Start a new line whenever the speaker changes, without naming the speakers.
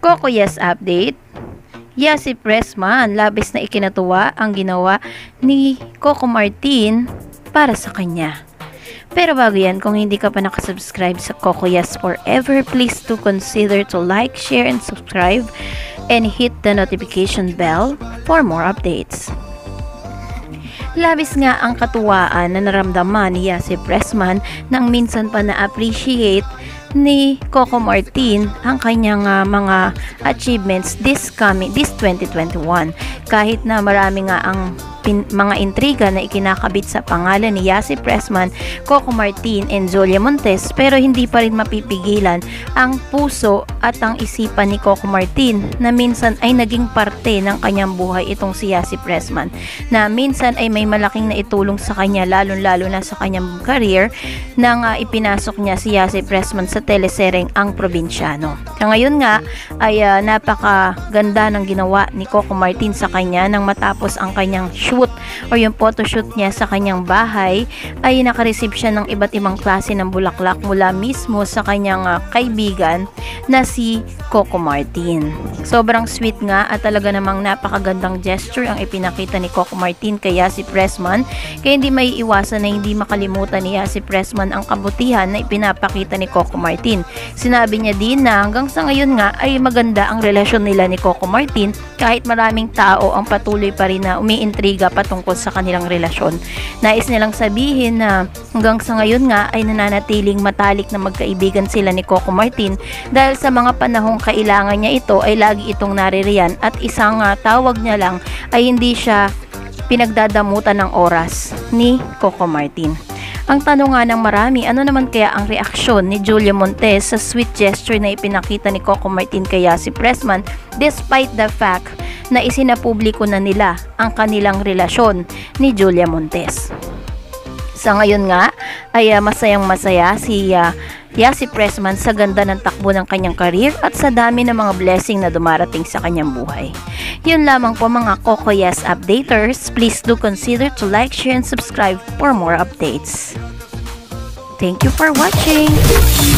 Coco Yes update. Yasi Pressman, labis na ikinatuwa ang ginawa ni Coco Martin para sa kanya. Pero bago yan, kung hindi ka pa nakasubscribe sa Coco Yes Forever, please do consider to like, share, and subscribe and hit the notification bell for more updates. Labis nga ang katuwaan na naramdaman ni Yasi Pressman nang minsan pa na-appreciate ni Coco Martin ang kanyang mga achievements this 2021. Kahit na marami nga ang mga intriga na ikinakabit sa pangalan ni Yasi Pressman, Coco Martin, and Julia Montes, pero hindi pa rin mapipigilan ang puso at ang isipan ni Coco Martin na minsan ay naging parte ng kanyang buhay itong si Yasi Pressman, na minsan ay may malaking naitulong sa kanya, lalo na sa kanyang career nang ipinasok niya si Yasi Pressman sa telesereng Ang Probinsyano. Ngayon nga ay napakaganda ng ginawa ni Coco Martin sa kanya nang matapos ang kanyang shoot o yung photoshoot niya sa kanyang bahay, ay nakareceive siya ng iba't ibang klase ng bulaklak mula mismo sa kanyang kaibigan na si Coco Martin. Sobrang sweet nga at talaga namang napakagandang gesture ang ipinakita ni Coco Martin kay Yasi Pressman, kaya hindi may iwasan na hindi makalimutan ni Yasi Pressman ang kabutihan na ipinapakita ni Coco Martin. Sinabi niya din na hanggang sa ngayon nga ay maganda ang relasyon nila ni Coco Martin kahit maraming tao ang patuloy pa rin na umiintriga patungkol sa kanilang relasyon. Nais nilang sabihin na hanggang sa ngayon nga ay nananatiling matalik na magkaibigan sila ni Coco Martin dahil sa mga panahong kailangan niya ito ay lagi itong naririyan at isang tawag niya lang ay hindi siya pinagdadamutan ng oras ni Coco Martin. Ang tanong nga ng marami, ano naman kaya ang reaksyon ni Julia Montes sa sweet gesture na ipinakita ni Coco Martin kay Yasi Pressman despite the fact na isinapubliko na nila ang kanilang relasyon ni Julia Montes. Sa ngayon nga ay masayang masaya si Yasi Pressman sa ganda ng takbo ng kanyang career at sa dami ng mga blessing na dumarating sa kanyang buhay. Yun lamang po mga Coco Yes updaters. Please do consider to like, share, and subscribe for more updates. Thank you for watching!